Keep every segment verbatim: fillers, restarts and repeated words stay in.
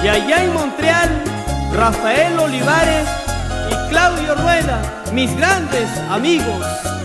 Y allá en Montreal, Rafael Olivares y Claudio Rueda, mis grandes amigos.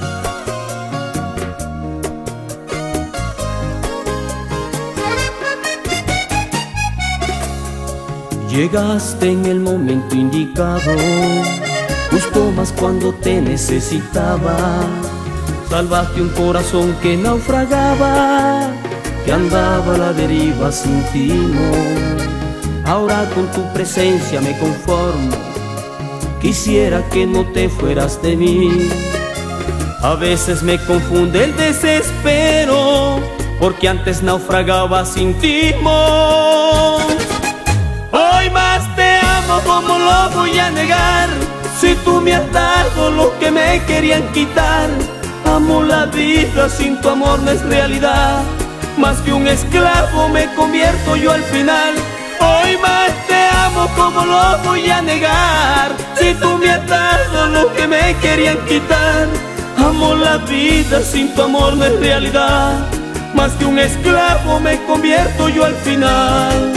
Llegaste en el momento indicado, justo más cuando te necesitaba. Salvaste un corazón que naufragaba, que andaba a la deriva sin timón. Ahora con tu presencia me conformo, quisiera que no te fueras de mí. A veces me confunde el desespero, porque antes naufragaba sin timón. Hoy más te amo, ¿cómo lo voy a negar? Si tú me has dado lo que me querían quitar. Amo la vida, sin tu amor no es realidad. Más que un esclavo me convierto yo al final. Hoy más te amo, ¿cómo lo voy a negar? Si tú me has dado lo que me querían quitar. Amo la vida, sin tu amor no es realidad. Más que un esclavo me convierto yo al final.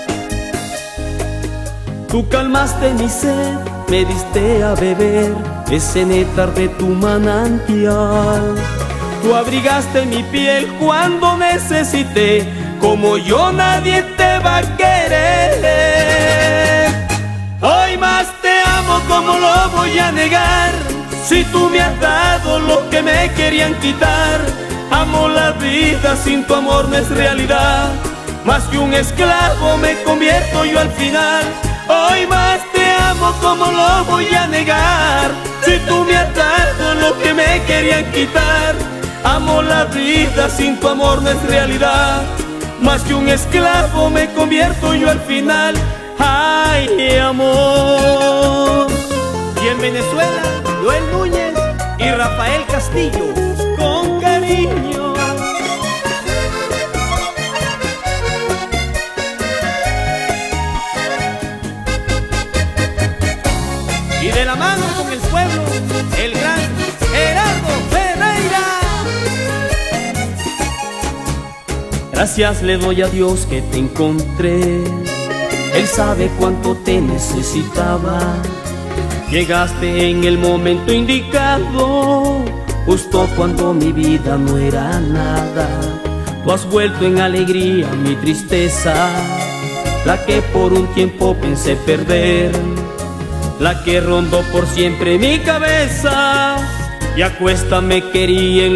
Tú calmaste mi sed, me diste a beber ese néctar de tu manantial. Tú abrigaste mi piel cuando necesité, como yo nadie te va a querer. Hoy más te amo, ¿cómo lo voy a negar? Si tú me has dado lo que me querían quitar. Amo la vida, sin tu amor no es realidad. Más que un esclavo me convierto yo al final. Hoy más te amo, ¿cómo lo voy a negar? Si tú me has dado lo que me querían quitar. Amo la vida, sin tu amor no es realidad. Más que un esclavo me convierto yo al final. Ay, amor. Y en Venezuela, Joel Núñez y Rafael Castillo, con cariño. Y de la mano con el pueblo, el gran Gerardo Ferreira. Gracias le doy a Dios que te encontré. Él sabe cuánto te necesitaba. Llegaste en el momento indicado, justo cuando mi vida no era nada. Tú has vuelto en alegría mi tristeza, la que por un tiempo pensé perder, la que rondó por siempre mi cabeza y a cuesta me quería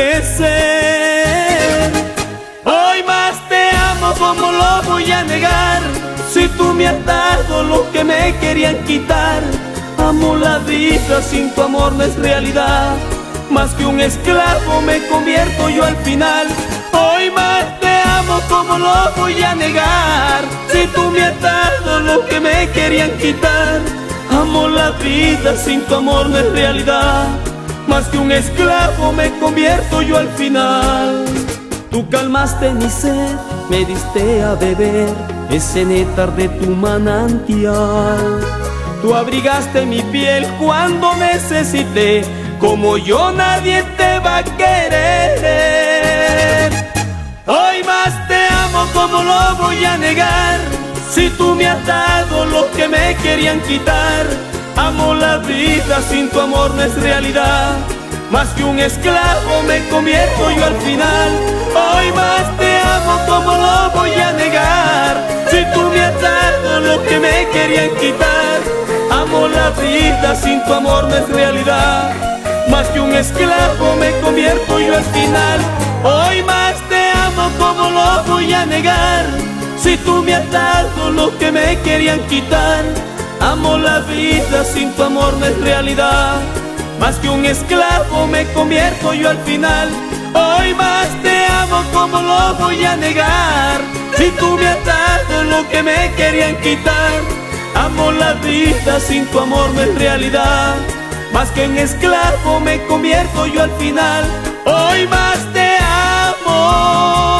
enloquecer. Hoy más te amo, ¿cómo lo voy a negar? Si tú me has dado lo que me querían quitar. Amo la vida, sin tu amor no es realidad. Más que un esclavo me convierto yo al final. Hoy más te amo, ¿cómo lo voy a negar? Si tú me has dado lo que me querían quitar. Amo la vida, sin tu amor no es realidad. Más que un esclavo me convierto yo al final. Tú calmaste mi sed, me diste a beber ese néctar de tu manantial. Tú abrigaste mi piel cuando necesité, como yo nadie te va a querer. Hoy más te amo, ¿cómo lo voy a negar? Si tú me has dado lo que me querían quitar. Amo la vida, sin tu amor no es realidad. Más que un esclavo me convierto yo al final. Hoy más te amo, ¿cómo lo voy a negar? Si tú me has dado lo que me querían quitar. Amo la vida, sin tu amor no es realidad. Más que un esclavo me convierto yo al final. Hoy más te amo, ¿cómo lo voy a negar? Si tú me has dado lo que me querían quitar. Amo la vida, sin tu amor no es realidad. Más que un esclavo me convierto yo al final. Hoy más te amo, ¿cómo lo voy a negar? Si tú me has dado lo que me querían quitar. Amo la vida, sin tu amor no es realidad. Más que un esclavo me convierto yo al final. Hoy más te amo.